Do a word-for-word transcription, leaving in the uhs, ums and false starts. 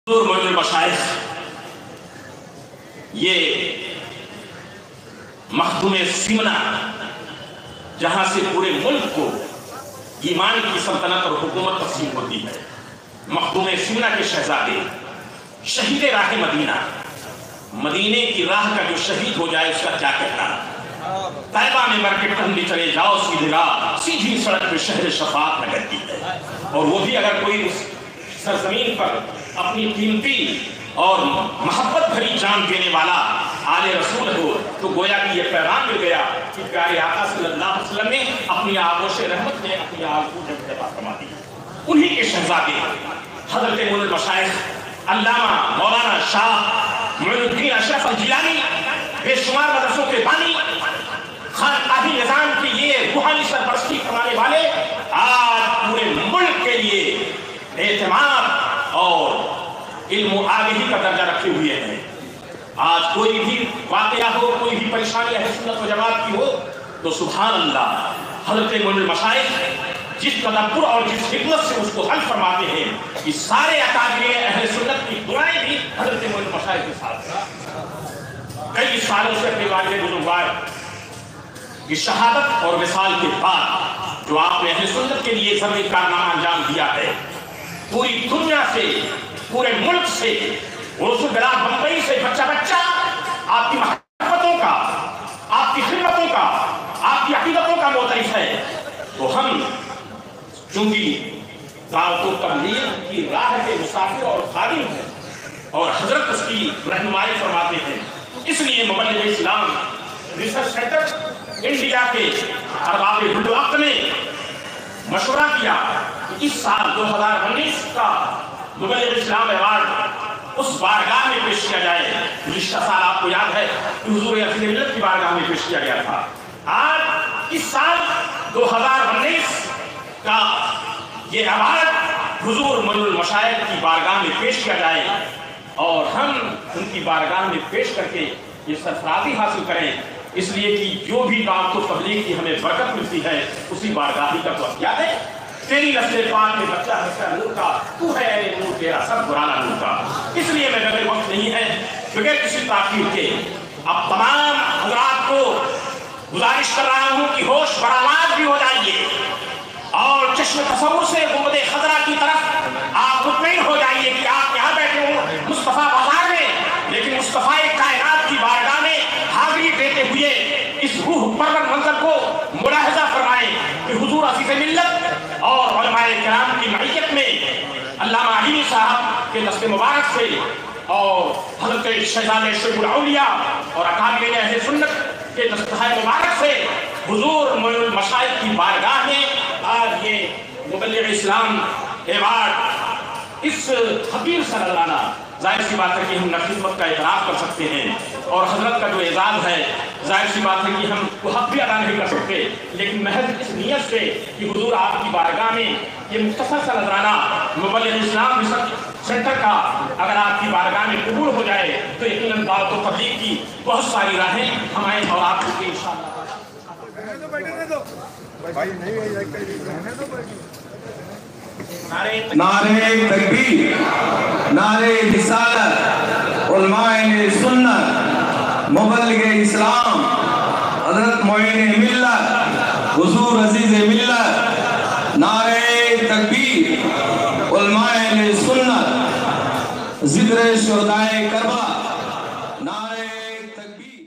موجود المشائخ یہ مخدوم سمنا جہاں سے پورے ملک کو ایمان کی سلطنت اور حکومت تقسیم ہوتی ہے، مخدوم سمنا کے شہزادے شہید راہ مدینہ، مدینے کی راہ کا جو شہید ہو جائے اس کا کیا کہنا؟ طیبہ میں مر کے ٹہلنے چلے جاؤ سیدھی راہ، سیدھی سڑک پہ شہر شفاعت نگر کی ہے، اور وہ بھی اگر کوئی اس سرزمین پر اپنی قیمتی اور محبت بھری جان دینے والا آل رسول ہو تو گویا کہ یہ پیغام مل گیا کہ پیارے آقا صلی اللہ علیہ وسلم نے اپنی آغوش رحمت میں اپنی آغوش جب فرما دی۔ انہی کے شہزادے حضرت مولانا المشائخ علامہ مولانا شاہ معین الدین اشرف الجیلانی، بے شمار مدرسوں کے بانی، خانقاہی نظام کی یہ روحانی سرپرستی فرمانے والے آج پورے ملک کے لیے اعتماد اور علم و آگہی کا درجہ رکھے ہوئے ہیں۔ آج کوئی بھی واقعہ ہو، کوئی بھی پریشانی اہل سنت و جماعت کی ہو تو سبحان اللہ حضرت مولانا المشائخ جس تدبر اور جس حکمت سے اس کو حل فرماتے ہیں، یہ سارے اکابرین اہل سنت کی دعائیں بھی حضرت مولانا المشائخ کے ساتھ۔ کئی سالوں سے اپنے والد بزرگوار کی شہادت اور وصال کے بعد جو آپ نے اہل سنت کے لیے ضروری کارنامہ انجام دیا ہے، پوری دنیا سے، پورے ملک سے، رسول بلاد بمبئی سے بچہ بچہ آپ کی محبتوں کا، آپ کی خدمتوں کا، آپ کی عقیدتوں کا معترف ہے۔ تو ہم چونکہ دعوت و تبلیغ کی راہ کے مسافر اور خادم ہیں اور حضرت اس کی رہنمائی فرماتے ہیں، اس لیے مبلغ اسلام ریسرچ سینٹر انڈیا کے ارباب الوقت نے مشورہ کیا کہ اس سال دو ہزار انیس کا مبلغ اسلام ایوارڈ اس بارگاہ میں پیش کیا جائے۔ گزشتہ سال آپ کو یاد ہے کہ حضور عظیم ملت کی بارگاہ میں پیش کیا گیا تھا۔ آج اس سال دو ہزار انیس کا یہ ایوارڈ حضور مولانا المشائخ کی بارگاہ میں پیش کیا جائے اور ہم ان کی بارگاہ میں پیش کر کے یہ سرفرازی حاصل کریں، اس لیے کہ جو بھی دعوت و تبلیغ کی ہمیں برکت ملتی ہے اسی بارگاہی کا تو کیا ہے۔ تیری نسل پاک میں بچہ ہنسا نور کا، تو ہے اے نور تیرا سب برانا نور کا۔ اس لیے میں بغیر وقت نہیں ہے، بغیر کسی تاخیر کے اب تمام حضرات کو گزارش کر رہا ہوں کہ ہوش برآمد بھی ہو جائیے اور چشم تصور سے گنبد خضرا کی طرف آپ مطمئن ہو جائیے کہ آپ یہاں بیٹھے ہو مصطفیٰ بازار میں، لیکن مصطفیٰ کائنات کی بارگاہ میں حاضری دیتے ہوئے اس روح پرور منظر کو ملاحظہ فرمائیں کہ حضور عزیز ملت اور علماء کرام کی معیت میں علامہ علی صاحب کے دست مبارک سے اور حضرت شہزادہ شیخ الاولیاء اور اکابرین اہل سنت کے دستہائے مبارک سے حضور مولانا المشائخ کی بارگاہ میں آج یہ مبلغ اسلام ایوارڈ اس حقیر سرگردانہ ظاہر سی بات ہے کہ ہم نہ خدمت کا اعتراف کر سکتے ہیں اور حضرت کا جو اعزاز ہے ظاہر سی بات ہے کہ ہم وہ حق بھی ادا نہیں کر سکتے، لیکن محض اس نیت سے کہ حضور آپ کی بارگاہ میں یہ مختصر سا نذرانہ مبلغ اسلام ریسرچ سینٹر کا اگر آپ کی بارگاہ میں قبول ہو جائے تو یقیناً دعوت و تبلیغ کی بہت ساری راہیں ہمیں اور آپ کو انشاءاللہ۔ نعرہ تکبیر، نعرہ رسالت، علماء سنت، مبلغ اسلام حضرت معین ملت حضور عزیز ملت، نعرہ تکبیر، علماء سنت، ذکر شہدائے کربلا، نعرہ تکبیر۔